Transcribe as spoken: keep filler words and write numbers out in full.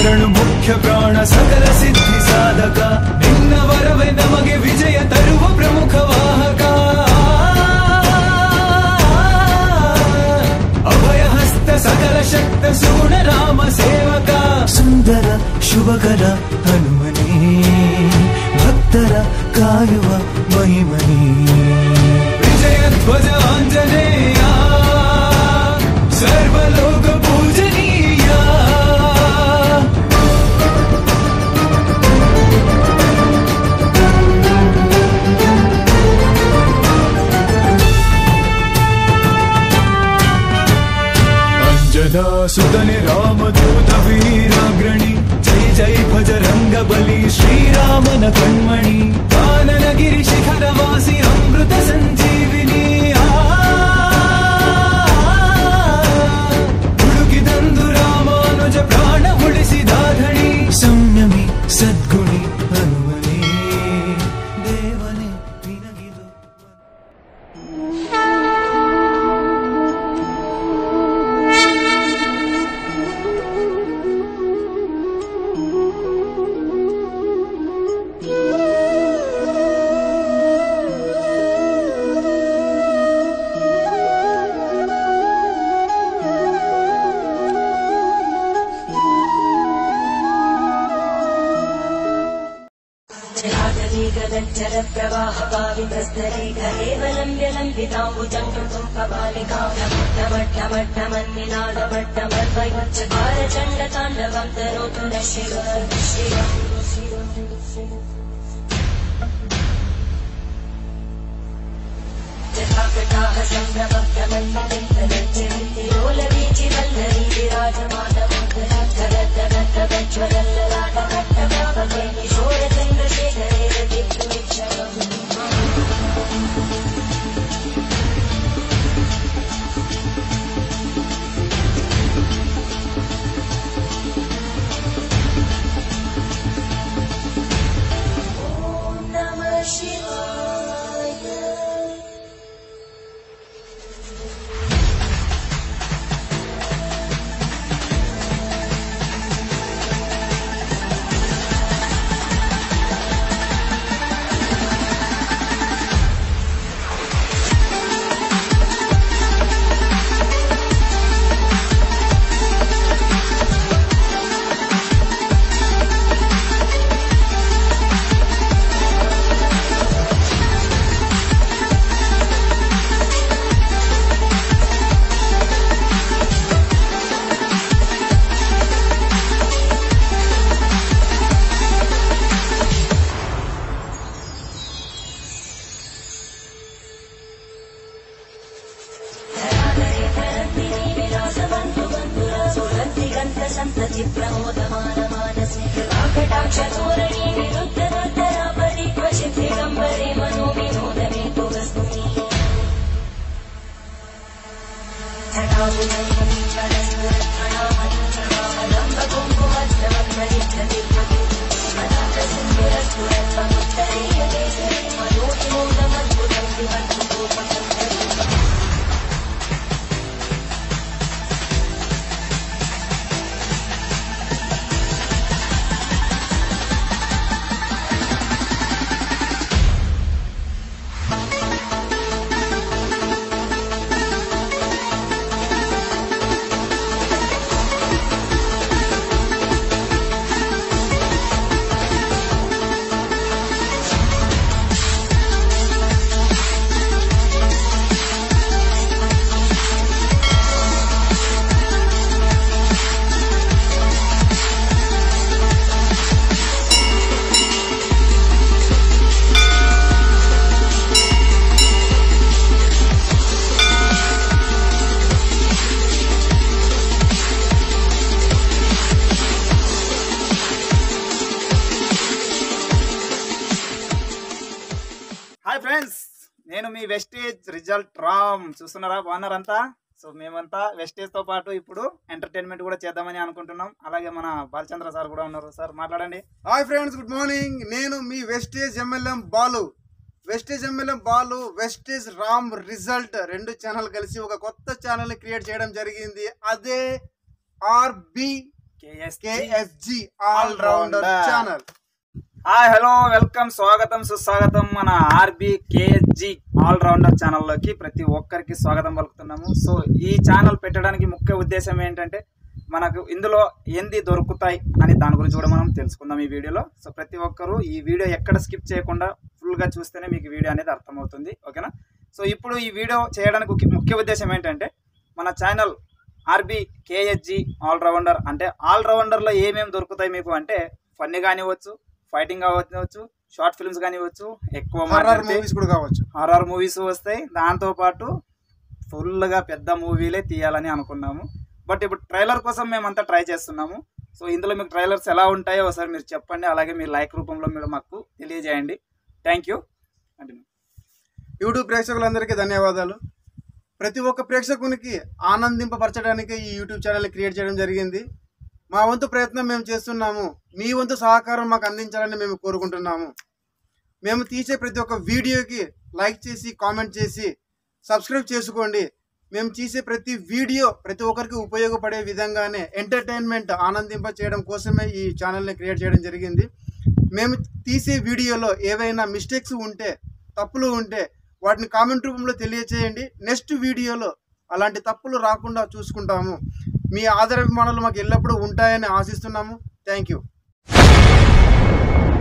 ಶರಣು ಮುಖ್ಯ ಪ್ರಾಣ ಸಕಲ ಸಿದ್ಧಿ ಸಾಧಕ ನಿನ್ನ ವರವೇ ನಮಗೆ ವಿಜಯ ತರುವ ಪ್ರಮುಖ ವಾಹಕ ಅಭಯ ಹಸ್ತ ಸಕಲ ಶಕ್ತ ಸೂಣ ರಾಮ ಸೇವಕ ಸುಂದರ ಶುಭಕರ ಹನುಮನೇ ಭಕ್ತರ ಕಾಯುವ ಮಹಿಮನೇ ವಿಜಯ ಧ್ವಜ ಆಂಜನೇಯ ಸರ್ವಲೋಕ ಪೂಜನೀಯ अंजना सुतने रामदूत वीराग्रणी जय जय भजरंग बली श्रीरामन कण्मणि काननगिरि शिखरवासी अमृत संजीविनी ಹುಡುಕಿದಂದು ರಾಮಾನುಜ ಪ್ರಾಣ ಉಳಿಸಿದ ಧಣಿ ಸಂಯಮಿ ಸದ್ಗುಣಿ ಹನುಮನೇ ದೇವನೇ ನಿನಗಿದು जल प्रवाह पावितस्तरे केवलं व्यलम्बिताम्बुजं कृतं कपालिकामट्टमट्टमट्टमन्निनादमट्टमर्वयोच्चकार चण्डताण्डवं तनोतु न शिव जटाकटाः सम्भ्रमप्तमन्मतिन्तनज्जलिलोलवीचि वल्लरी विराजमानमोदरद्धगद्धगज्ज्वलल्ललाटकट्टव्यापके किशोरचन्द्रशेखरे रचित्तुमिच्छम् ॐ नमः शिवाय संतति प्रमोदमानमानसे कृपाकटाक्षतोरणी विरुद्धदत्तरापरि क्वचित् दिगम्बरे मनो विनोदमे तु वस्तुनि నేను మీ వెస్టేజ్ రిజల్ట్ రామ్ చూస్తున్నారా బాగున్నారంతా సో మేమంతా వెస్టేజ్ తో పాటు ఇప్పుడు ఎంటర్టైన్మెంట్ కూడా చేద్దామని అనుకుంటున్నాం అలాగే మన బాలచంద్ర సార్ కూడా ఉన్నారు సార్ మాట్లాడండి హాయ్ ఫ్రెండ్స్ గుడ్ మార్నింగ్ నేను మీ వెస్టేజ్ ఎమ్మెల్యే బాలు వెస్టేజ్ ఎమ్మెల్యే బాలు వెస్టేజ్ రామ్ రిజల్ట్ రెండు ఛానల్ కలిసి ఒక కొత్త ఛానల్ ని క్రియేట్ చేయడం జరిగింది అదే RB KSG all rounder channel. Hi hello welcome, స్వాగతం సుస్వాగతం మన ఆర్బి కేఎస్జి ఆల్ రౌండర్ ఛానల్లోకి ప్రతి ఒక్కరికి స్వాగతం పలుకుతున్నాము. సో ఈ ఛానల్ పెట్టడానికి ముఖ్య ఉద్దేశం ఏంటంటే మనకు ఇందులో ఏంది దొరుకుతాయి అని దాని గురించి కూడా మనం తెలుసుకుందాం ఈ వీడియోలో. సో ప్రతి ఒక్కరు ఈ వీడియో ఎక్కడ స్కిప్ చేయకుండా ఫుల్గా చూస్తేనే మీకు వీడియో అనేది అర్థమవుతుంది, ఓకేనా. సో ఇప్పుడు ఈ వీడియో చేయడానికి ముఖ్య ఉద్దేశం ఏంటంటే మన channel RB KSG all rounder అంటే ఆల్ రౌండర్లో ఏమేమి దొరుకుతాయి మీకు అంటే ఫన్నీ కానివ్వచ్చు, ఫైటింగ్ కావచ్చు, షార్ట్ ఫిల్మ్స్ కానివ్వచ్చు, ఎక్కువ హర్రర్ మూవీస్ కూడా కావచ్చు. హర్రర్ మూవీస్ వస్తాయి. దాంతోపాటు ఫుల్గా పెద్ద మూవీలే తీయాలని అనుకున్నాము. బట్ ఇప్పుడు ట్రైలర్ కోసం మేమంతా ట్రై చేస్తున్నాము. సో ఇందులో మీకు ట్రైలర్స్ ఎలా ఉంటాయో ఒకసారి మీరు చెప్పండి, అలాగే మీరు లైక్ రూపంలో మీరు మాకు తెలియజేయండి. Thank you. కంటిన్యూ. యూట్యూబ్ ప్రేక్షకులందరికీ ధన్యవాదాలు. ప్రతి ఒక్క ప్రేక్షకునికి ఆనందింపపరచడానికి ఈ యూట్యూబ్ ఛానల్ని క్రియేట్ చేయడం జరిగింది. మా వంతు ప్రయత్నం మేము చేస్తున్నాము. మీ వంతు సహకారం మాకు అందించాలని మేము కోరుకుంటున్నాము. మేము తీసే ప్రతి ఒక్క వీడియోకి లైక్ చేసి కామెంట్ చేసి సబ్స్క్రైబ్ చేసుకోండి. మేము తీసే ప్రతి వీడియో ప్రతి ఒక్కరికి ఉపయోగపడే విధంగానే ఎంటర్టైన్మెంట్ ఆనందింప చేయడం కోసమే ఈ ఛానల్ని క్రియేట్ చేయడం జరిగింది. మేము తీసే వీడియోలో ఏవైనా మిస్టేక్స్ ఉంటే, తప్పులు ఉంటే వాటిని కామెంట్ రూపంలో తెలియచేయండి. నెక్స్ట్ వీడియోలో అలాంటి తప్పులు రాకుండా చూసుకుంటాము. మీ ఆదరాభిమానాలు మాకు ఎల్లప్పుడూ ఉంటాయని ఆశిస్తున్నాము. Thank you.